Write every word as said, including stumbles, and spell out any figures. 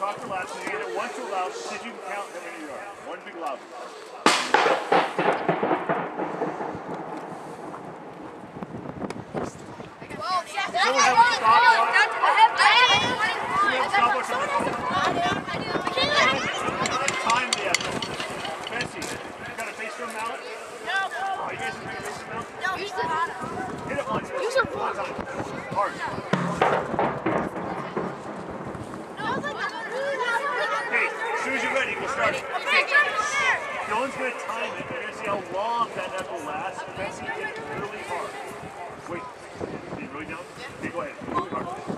talk to last, so you get it one too loud, so you can count how many you are. One big loud. Someone have a stopwatch? I have Someone have a stopwatch on the phone? Time the effort. Betsy, you got a bass drum mallet? No. Oh, you guys have a bass drum mallet? No, use the Hit it once. Use it one time. Hard. Okay, as soon as you're ready, we'll start. Dylan's going to time it. You're going to see how long that echo lasts. Betsy, hit it really hard. Wait. Are you really down? Okay, go ahead. Really hard.